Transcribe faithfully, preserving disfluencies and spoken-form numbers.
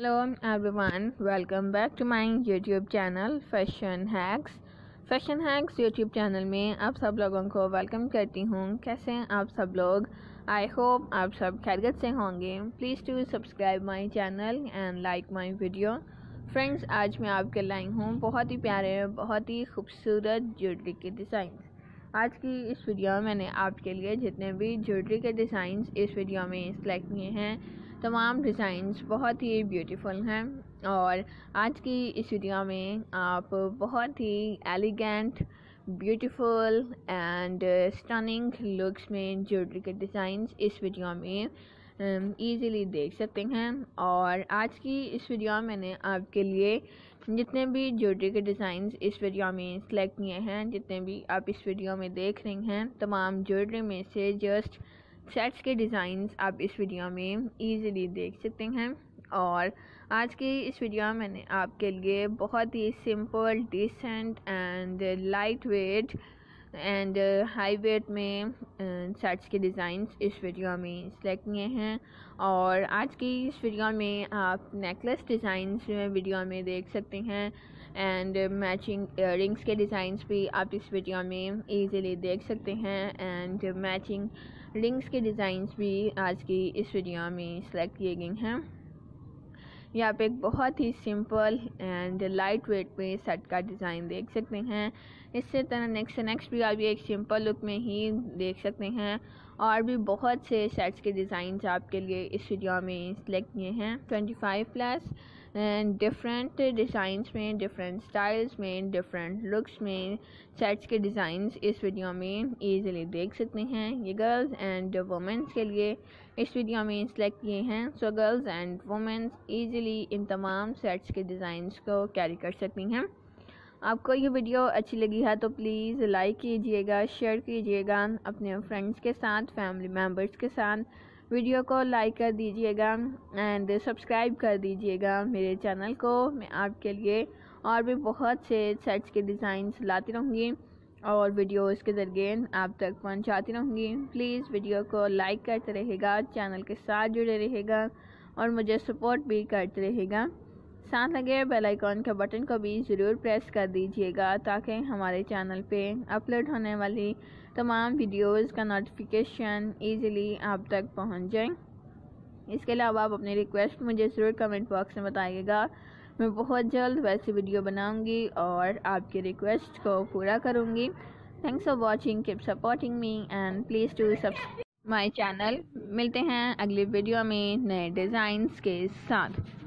Hello everyone, welcome back to my YouTube channel Fashion Hacks. Fashion Hacks YouTube channel में आप सब लोगों को वेलकम करती हूँ। कैसे हैं आप सब लोग? आई होप आप सब खैरियत से होंगे। Please to subscribe my channel and like my video. Friends, आज मैं आपके लाई हूँ बहुत ही प्यारे बहुत ही खूबसूरत ज्वेलरी के डिज़ाइन। आज की इस वीडियो में मैंने आपके लिए जितने भी ज्वेलरी के डिज़ाइंस इस वीडियो में सेलेक्ट किए हैं, तमाम डिज़ाइंस बहुत ही ब्यूटीफुल हैं। और आज की इस वीडियो में आप बहुत ही elegant, beautiful and stunning looks में ज्वेलरी के डिज़ाइंस इस वीडियो में ईज़िली देख सकते हैं। और आज की इस वीडियो में मैंने आपके लिए जितने भी ज्वेलरी के डिज़ाइंस इस वीडियो में सेलेक्ट किए हैं, जितने भी आप इस वीडियो में देख रहे हैं, तमाम ज्वेलरी में से जस्ट सेट्स के डिज़ाइंस आप इस वीडियो में इजीली देख सकते हैं। और आज की इस वीडियो में मैंने आपके लिए बहुत ही simple, decent and light weight and high weight में सेट्स के डिज़ाइंस इस वीडियो में सेलेक्ट किए हैं। और आज की इस वीडियो में आप नेकलेस डिज़ाइंस वीडियो में देख सकते हैं एंड मैचिंग इयररिंग्स के डिज़ाइंस भी आप इस वीडियो में इजीली देख सकते हैं एंड मैचिंग रिंग्स के डिज़ाइंस भी आज की इस वीडियो में सेलेक्ट किए गए हैं। यहाँ पे एक बहुत ही सिंपल एंड लाइट वेट में सेट का डिज़ाइन देख सकते हैं। इससे तरह नेक्स्ट नेक्स्ट भी आप ये एक सिंपल लुक में ही देख सकते हैं। और भी बहुत से सेट्स के डिज़ाइंस आपके लिए इस वीडियो में सेलेक्ट किए हैं। Twenty five plus and different designs में, डिफरेंट स्टाइल्स में, डिफरेंट लुक्स में सेट्स के डिज़ाइंस इस वीडियो में ईज़िली देख सकते हैं। ये गर्ल्स एंड वुमेंस के लिए इस वीडियो में सेलेक्ट किए हैं। So girls and womens easily इन तमाम सेट्स के डिज़ाइंस को कैरी कर सकती हैं। आपको ये वीडियो अच्छी लगी है तो प्लीज़ लाइक कीजिएगा, शेयर कीजिएगा अपने फ्रेंड्स के साथ, फैमिली मेम्बर्स के साथ। वीडियो को लाइक कर दीजिएगा एंड सब्सक्राइब कर दीजिएगा मेरे चैनल को। मैं आपके लिए और भी बहुत से सेट्स के डिज़ाइंस लाती रहूँगी और वीडियोस के ज़रिए आप तक पहुंचाती रहूँगी। प्लीज़ वीडियो को लाइक करते रहेगा, चैनल के साथ जुड़े रहेगा और मुझे सपोर्ट भी करते रहेगा। साथ लगे बेल आइकॉन के बटन को भी ज़रूर प्रेस कर दीजिएगा ताकि हमारे चैनल पे अपलोड होने वाली तमाम वीडियोस का नोटिफिकेशन इजीली आप तक पहुंच जाए। इसके अलावा आप अपनी रिक्वेस्ट मुझे ज़रूर कमेंट बॉक्स में बताइएगा। मैं बहुत जल्द वैसी वीडियो बनाऊंगी और आपकी रिक्वेस्ट को पूरा करूंगी। Thanks for watching, keep supporting me and please to subscribe my channel. मिलते हैं अगली वीडियो में नए डिज़ाइंस के साथ।